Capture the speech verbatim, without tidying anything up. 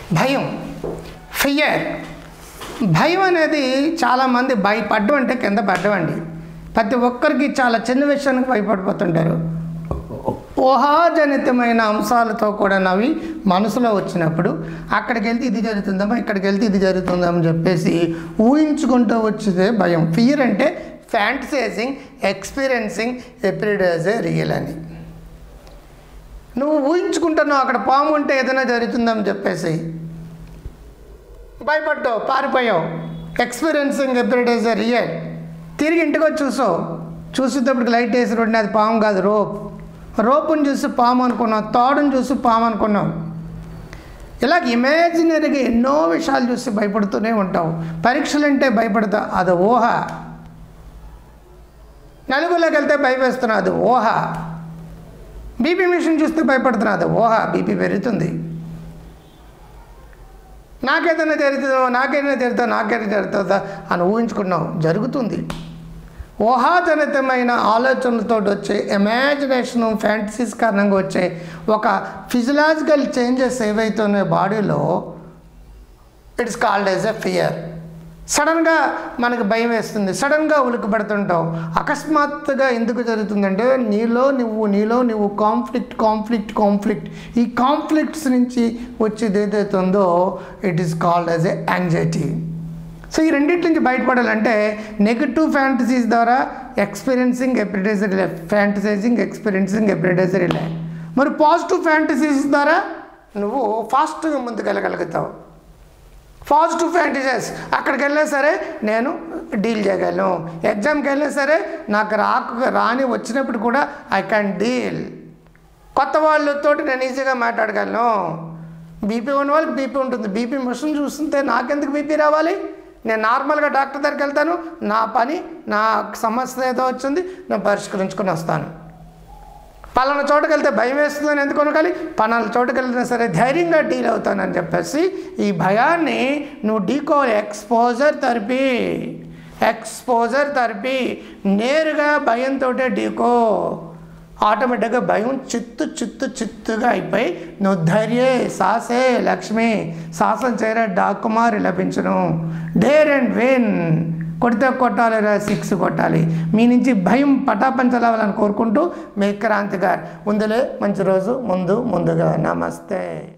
భయం, ఫియర్. భయం అనేది చాలామంది భయపడ్డం అంటే కింద పడ్డమండి. ప్రతి ఒక్కరికి చాలా చిన్న విషయానికి భయపడిపోతుంటారు. ఊహాజనితమైన అంశాలతో కూడా నవ్వి మనసులో వచ్చినప్పుడు అక్కడికి వెళ్తే ఇది జరుగుతుందమ్మా, ఇక్కడికి వెళ్తే ఇది జరుగుతుందని చెప్పేసి ఊహించుకుంటూ వచ్చేదే భయం. ఫియర్ అంటే ఫ్యాంటసైజింగ్ ఎక్స్పీరియన్సింగ్ ఎప్రిడేజ్ రియల్ అని. నువ్వు ఊహించుకుంటున్నావు అక్కడ పాము ఉంటే ఏదైనా జరుగుతుందని చెప్పేసి భయపడ్డావు, పారిపోయావు. Experiencing ఎప్రిడేజ్ real. తిరిగి ఇంటికి వచ్చి చూసావు, చూసేటప్పటికి లైట్ వేసి రోడ్ని అది పాము కాదు, రోప్. రోపుని చూసి పాము అనుకున్నావు, తాడుని చూసి పాము అనుకున్నావు. ఇలాగ ఇమాజినరీగా ఎన్నో విషయాలు చూసి భయపడుతూనే ఉంటావు. పరీక్షలు అంటే భయపడతావు, అది ఊహ. నలుగులోకి వెళ్తే భయపేస్తున్నావు, అది ఊహ. బీపీ మిషన్ చూస్తే భయపడుతున్నావు, అది ఊహ. బీపీ పెరుగుతుంది. నాకేదైనా జరుగుతుందో నాకేదైనా జరుగుతుందో నాకేదైనా జరుగుతుందా అని ఊహించుకున్నావు, జరుగుతుంది. ఊహాజనితమైన ఆలోచనలతో వచ్చే ఇమాజినేషన్ ఫ్యాంటసీస్ కారణంగా వచ్చే ఒక ఫిజియలాజికల్ చేంజెస్ ఏవైతే ఉన్నాయో బాడీలో, it's called as a fear. సడన్గా మనకి భయం వేస్తుంది, సడన్గా ఉలిక్కిపడుతుంటావు. అకస్మాత్తుగా ఎందుకు జరుగుతుందంటే నీలో నువ్వు నీలో నువ్వు కాన్ఫ్లిక్ట్ కాన్ఫ్లిక్ట్ కాన్ఫ్లిక్ట్ ఈ కాన్ఫ్లిక్ట్స్ నుంచి వచ్చేది ఏదైతే ఉందో it is called as a anxiety. So ఈ రెండింటి నుంచి బయటపడాలంటే నెగటివ్ ఫ్యాంటసీస్ ద్వారా ఎక్స్పీరియన్సింగ్ ఎప్రిడేజ్ రిలే, ఫ్యాంటసైజింగ్ ఎక్స్పీరియన్సింగ్ ఎప్రిడేజ్ రిలే. మరి పాజిటివ్ ఫ్యాంటసీస్ ద్వారా నువ్వు ఫాస్ట్గా ముందుకెళ్ళగలుగుతావు. పాజిటివ్ ఫ్యాంటసీస్, అక్కడికి వెళ్ళినా సరే నేను డీల్ చేయగలను. ఎగ్జామ్కి వెళ్ళినా సరే నాకు రాక రాని వచ్చినప్పుడు కూడా ఐ క్యాన్ డీల్. కొత్త వాళ్ళతో నేను ఈజీగా మాట్లాడగలను. బీపీ ఉన్న వాళ్ళకి బీపీ ఉంటుంది. బీపీ మిషన్ చూస్తుంటే నాకెందుకు బీపీ రావాలి? నేను నార్మల్గా డాక్టర్ దగ్గరికి వెళ్తాను, నా పని నా సమస్య ఏదో వచ్చింది నేను పరిష్కరించుకొని వస్తాను. పలానా చోటుకి వెళ్తే భయం వేస్తుందని ఎందుకు అనుకోవాలి, పలానా చోటుకి వెళ్తున్నా సరే ధైర్యంగా డీల్ అవుతానని చెప్పేసి ఈ భయాన్ని నువ్వు డీకోవాలి. Exposure therapy, exposure therapy. నేరుగా భయంతో డీకో. ఆటోమేటిక్గా భయం చిత్తు చిత్తు చిత్తుగా అయిపోయి నువ్వు ధైర్యే సాసే లక్ష్మి సాసం చేరే డాకుమారి లభించును. Dare and win. కొడితే కొట్టాలి, సిక్స్ కొట్టాలి. మీ నుంచి భయం పటాపంచలవాలని కోరుకుంటూ మీ క్రాంతికార్. ముందులే మంచి రోజు ముందు ముందుగా. నమస్తే.